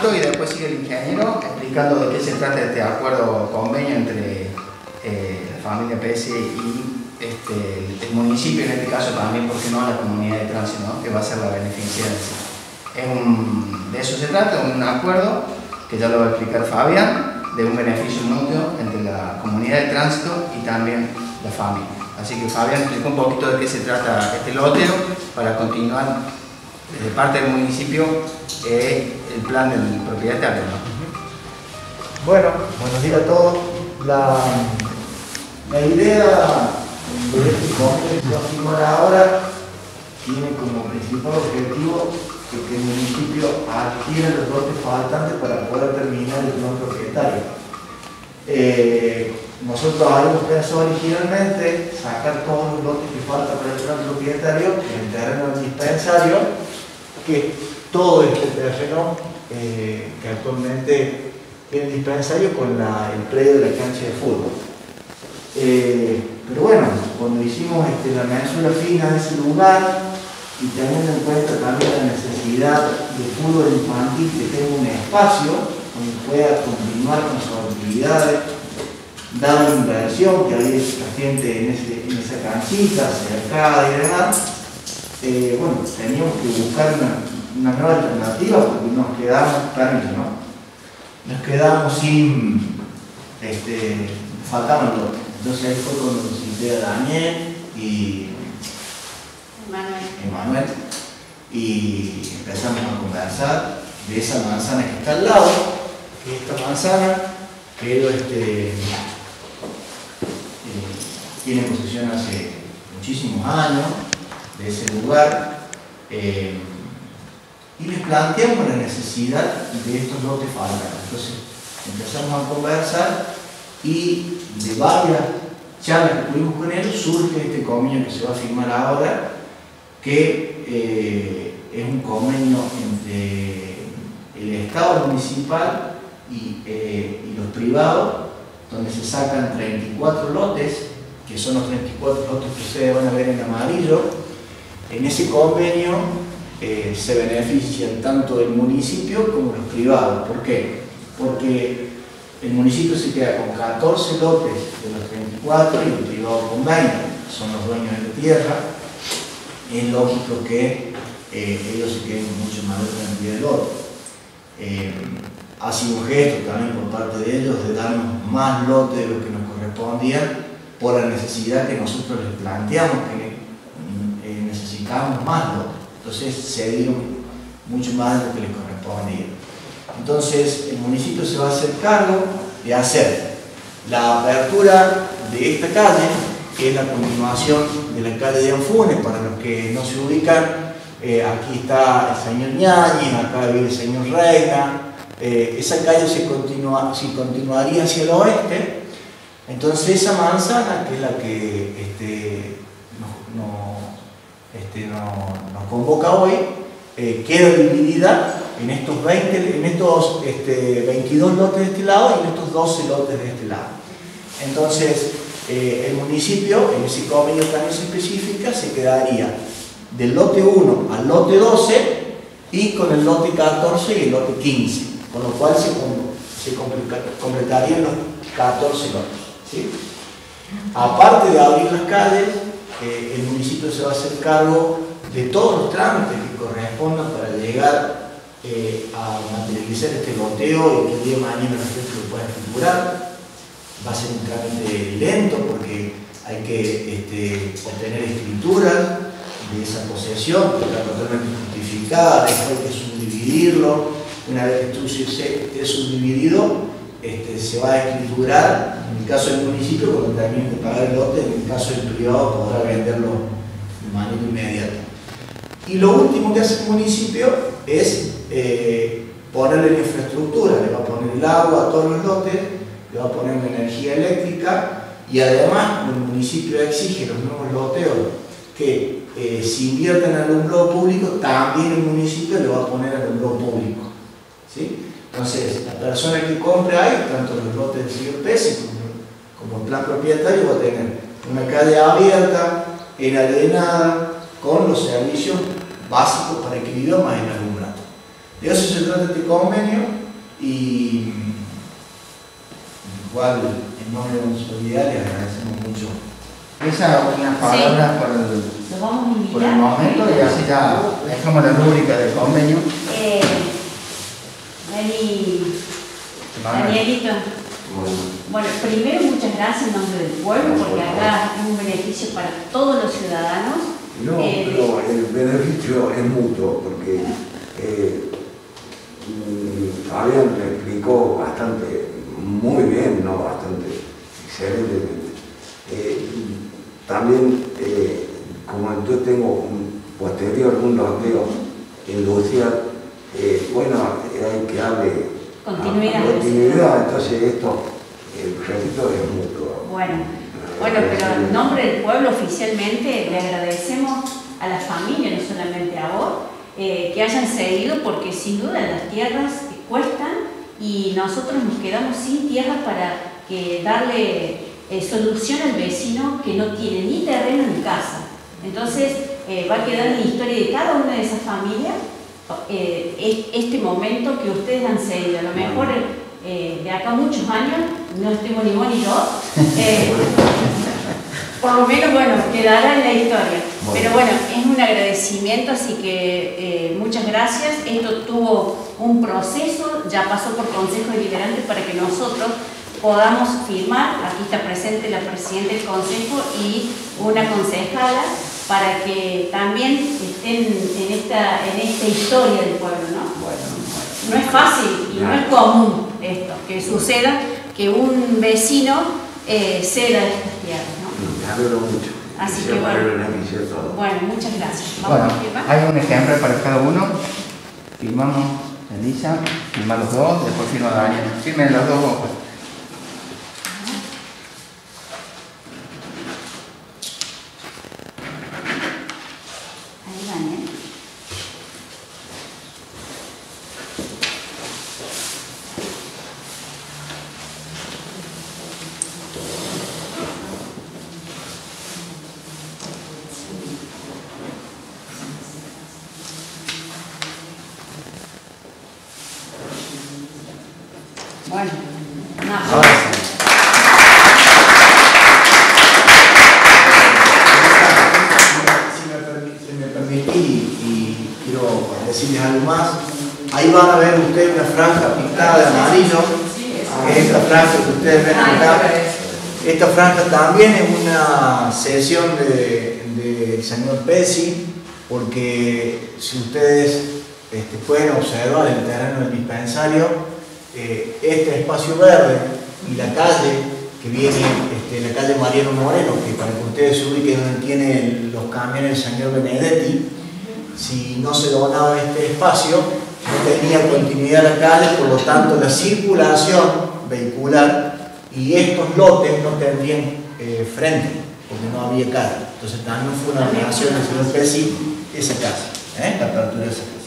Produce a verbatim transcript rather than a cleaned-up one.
tránsito y después sigue el ingeniero explicando de qué se trata este acuerdo convenio entre eh, la familia P S y este, el, el municipio, en este caso también, porque no la comunidad de tránsito, ¿no? Que va a ser la beneficiaria. Es un, de eso se trata, un acuerdo que ya lo va a explicar Fabián, de un beneficio mutuo entre la comunidad de tránsito y también la familia. Así que Fabián explicó un poquito de qué se trata este loteo para continuar de parte del municipio eh, el plan del propietario, ¿no? Bueno, buenos días a todos. La, la idea de este convenio que va a firmar ahora tiene como principal objetivo que el municipio adquiera los lotes faltantes para poder terminar el plan propietario. Eh, nosotros habíamos pensado originalmente sacar todos los lotes que faltan para el plan propietario en el terreno del dispensario, que todo este terreno eh, que actualmente tiene el dispensario con la, el predio de la cancha de fútbol. Eh, pero bueno, cuando hicimos este, la mensura fina de ese lugar y teniendo en cuenta también la necesidad de fútbol infantil que tenga un espacio donde pueda continuar con sus actividades, dada la inversión que había esta gente en, ese, en esa canchita cercada y demás, eh, bueno, teníamos que buscar una, una nueva alternativa porque nos quedamos, permiso, ¿no? Nos quedamos sin, este, faltaban lotes. Entonces ahí fue cuando nos cité a Daniel y Emanuel y empezamos a conversar de esa manzana que está al lado, que esta manzana quedó este, eh, tiene posesión hace muchísimos años de ese lugar eh, y les planteamos la necesidad de estos lotes faltantes. Entonces empezamos a conversar y de varias charlas que tuvimos con ellos surge este convenio que se va a firmar ahora, que eh, es un convenio entre el Estado municipal y, eh, y los privados, donde se sacan treinta y cuatro lotes, que son los treinta y cuatro lotes que ustedes van a ver en amarillo. En ese convenio eh, se benefician tanto el municipio como los privados. ¿Por qué? Porque el municipio se queda con catorce lotes de los treinta y cuatro y el privado con veinte, son los dueños de la tierra. Es lógico que eh, ellos se queden con mucho mayor cantidad de lotes. Eh, ha sido un gesto también por parte de ellos de darnos más lotes de lo que nos correspondían por la necesidad que nosotros les planteamos, que eh, necesitábamos más lotes. Entonces se dieron mucho más de lo que les correspondía. Entonces el municipio se va a hacer cargo de hacer la apertura de esta calle, que es la continuación de la calle de Anfunes. Para los que no se ubican, eh, aquí está el señor Ñañez, acá vive el señor Reina. Eh, esa calle se, continua, se continuaría hacia el oeste. Entonces esa manzana, que es la que este, nos, no, este, no, nos convoca hoy, eh, queda dividida en estos, veinte, en estos este, veintidós lotes de este lado y en estos doce lotes de este lado. Entonces eh, el municipio, en ese convenio también se especifica, se quedaría del lote uno al lote doce y con el lote catorce y el lote quince, con lo cual se, se completarían los catorce lotes, ¿sí? Aparte de abrir las calles, eh, el municipio se va a hacer cargo de todos los trámites que correspondan para llegar eh, a materializar este loteo y que el día de mañana la gente lo pueda escriturar. Va a ser un trámite lento porque hay que este, obtener escrituras de esa posesión, que está totalmente justificada, después hay que subdividirlo. Una vez que esté subdividido, este, se va a escriturar, en el caso del municipio, cuando termine de pagar el lote, en el caso del privado podrá venderlo de manera inmediata. Y lo último que hace el municipio es eh, ponerle la infraestructura, le va a poner el agua a todos los lotes, le va a poner la energía eléctrica y además el municipio exige los nuevos loteos que eh, si invierten en alumbrado público, también el municipio le va a poner alumbrado público, ¿sí? Entonces, la persona que compre ahí, tanto los lotes del señor Pérez como, como el plan propietario, va a tener una calle abierta, enarenada, con los servicios básicos para que viva más en alumbrado. De eso se trata este convenio y igual en nombre de la municipalidad les agradecemos mucho. Esa unas palabras por el, Los vamos a invitar. por el momento y así ya dejamos la rúbrica del convenio. Eh, Dani, Danielito. Bueno, primero muchas gracias en nombre del pueblo, porque acá es un beneficio para todos los ciudadanos. No, eh, pero el beneficio es mutuo, porque eh, Fabián me explicó bastante, muy bien, no bastante, excelentemente. Eh, también, eh, como yo tengo un posterior, un loteo en Lucía, eh, bueno, hay que darle Continuidad. a- a continuidad, entonces esto, el repito, es mutuo. Bueno, bueno, pero en nombre del pueblo oficialmente le agradecemos a las familias, no solamente a vos, eh, que hayan seguido, porque sin duda las tierras cuestan y nosotros nos quedamos sin tierra para que darle eh, solución al vecino que no tiene ni terreno ni casa. Entonces eh, va a quedar en la historia de cada una de esas familias eh, este momento que ustedes han seguido. A lo mejor eh, de acá a muchos años, no tengo ni vos ni yo, eh, por lo menos, bueno, quedará en la historia. Pero bueno, es un agradecimiento, así que eh, muchas gracias. Esto tuvo un proceso, ya pasó por Consejo Deliberante para que nosotros podamos firmar. Aquí está presente la Presidenta del Consejo y una concejala, para que también estén en esta, en esta historia del pueblo, ¿no? No es fácil y no es común esto, que suceda que un vecino eh, ceda estas tierras, ¿no? Me alegro mucho. Así Se que va a bueno. beneficiar todo. Bueno, muchas gracias. ¿Vamos Bueno, a firmar? hay un ejemplo para cada uno. Firmamos Elisa, firma los dos, después firma Daniel. Firmen los dos. Ahí, Daniel. Bueno, una Ahora sí. Si me, permi- si me permití, y quiero decirles algo más, ahí van a ver ustedes una franja pintada de amarillo, que es esta franja que ustedes ven acá. Esta franja también es una cesión del de, de señor Pesci, porque si ustedes este, pueden observar el terreno del dispensario, eh, este espacio verde y la calle que viene, este, la calle Mariano Moreno, que para que ustedes se ubiquen donde tiene los camiones del señor Benedetti, si no se donaba este espacio, no tenía continuidad la calle, por lo tanto la circulación vehicular y estos lotes no tendrían eh, frente, porque no había calle. Entonces también fue una relación del señor Pesci esa casa, ¿eh? La apertura de esa casa.